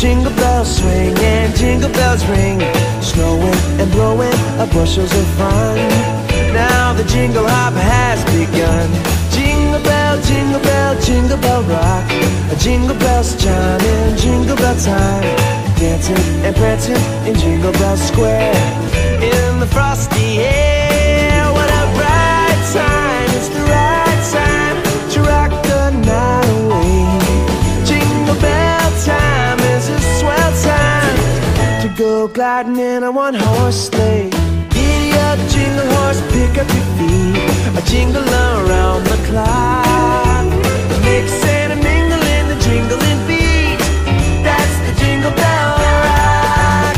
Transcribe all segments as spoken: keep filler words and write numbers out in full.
jingle bells swing and jingle bells ring, snowing and blowing a bushels of fun. Now the jingle hop has begun. Jingle bell, jingle bell, jingle bell rock. Jingle bells chiming, jingle bell time, dancing and prancing in Jingle Bell Square. In the frosty air, what a bright time. It's the right time to rock the night away. Jingle bell time is a swell time to go gliding in a one-horse sleigh. Giddy up, jingle horse, pick up your feet, a jingle around the clock. Mix and a mingle in the jingling beat. That's the Jingle Bell Rock.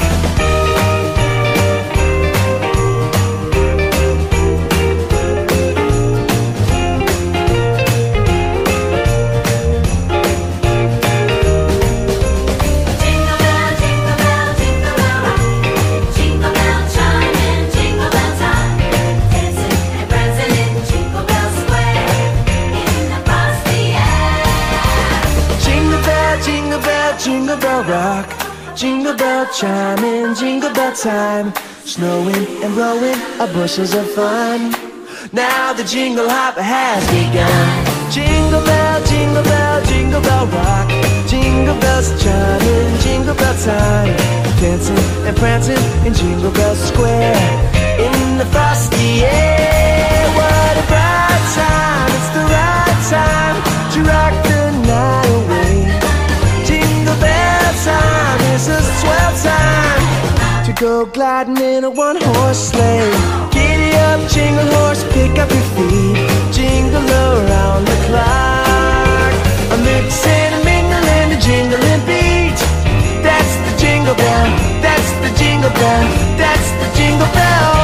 Jingle bell, jingle bell, jingle bell rock. Jingle bell chime in jingle bell time, dancing and prancing in Jingle Bell Square. In the frosty air. Jingle bell, jingle bell, jingle bell rock. Jingle bell chime in jingle bell time, snowing and blowing a bushels of fun. Now the jingle hop has begun. Jingle bell, jingle bell, jingle bell rock. Jingle bells chime in jingle bell time, dancing and prancing in Jingle Bell Square. In the frosty air, what a bright time. It's the right time to rock the night away. Jingle bell time is a swell time to go gliding in a one-horse sleigh. Giddy up, jingle horse, pick up your feet, jingle around the clock. A mix and a mingle and a jingling beat. That's the Jingle Bell, that's the Jingle Bell, that's the Jingle Bell